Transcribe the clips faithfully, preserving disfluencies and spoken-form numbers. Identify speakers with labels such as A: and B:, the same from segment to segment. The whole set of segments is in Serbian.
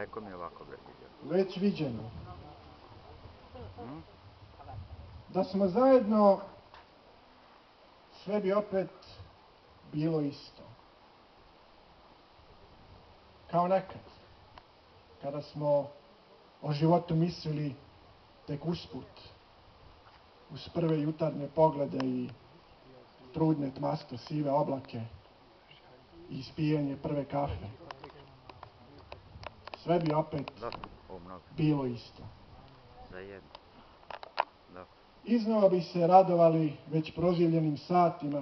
A: Daleko mi je ovako, bre, vidio.
B: Već viđeno. Da smo zajedno, sve bi opet bilo isto. Kao nekad, kada smo o životu mislili tek usput, uz prve jutarnje poglede i trudne tmasto sive oblake i ispijanje prve kafe. Sve bi opet bilo isto. Iznova bi se radovali već proživljenim satima.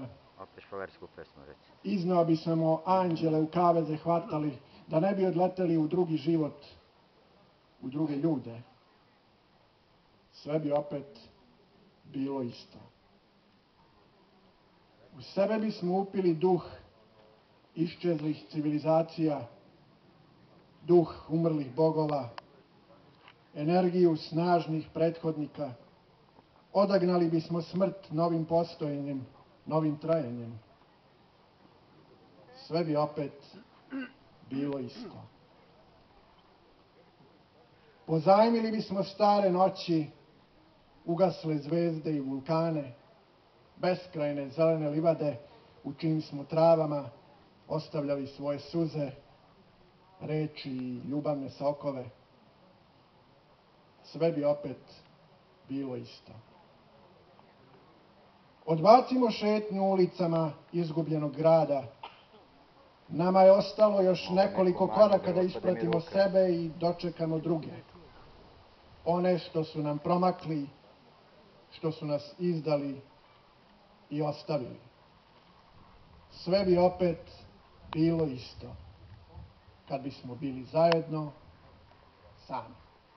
B: Iznova bi smo anđele u kaveze hvatali, da ne bi odleteli u drugi život, u druge ljude. Sve bi opet bilo isto. U sebe bismo upili duh iščezlih civilizacija, duh umrlih bogova, energiju snažnih prethodnika. Odagnali bismo smrt novim postojanjem, novim trajanjem. Sve bi opet bilo isto. Pozajmili bismo stare noći, ugasle zvezde i vulkane, beskrajne zelene livade u čijim smo travama ostavljali svoje suze, reči i ljubavne sokove. Sve bi opet bilo isto. Odbacimo šetnju ulicama izgubljenog grada. Nama je ostalo još nekoliko koraka da ispratimo sebe i dočekamo druge. One što su nam promakli, što su nas izdali i ostavili. Sve bi opet bilo isto, kad bismo bili zajedno, sami.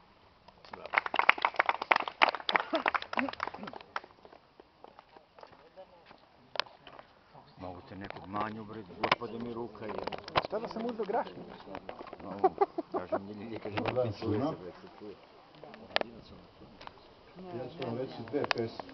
A: Mogu te nekog manju, bre, otpade mi ruka i...
B: Šta da sam uzeo grašnik?
A: Kažem, nije kad je potpisuje se, bre, se čuje.
C: Ja ću vam reći dve pesme.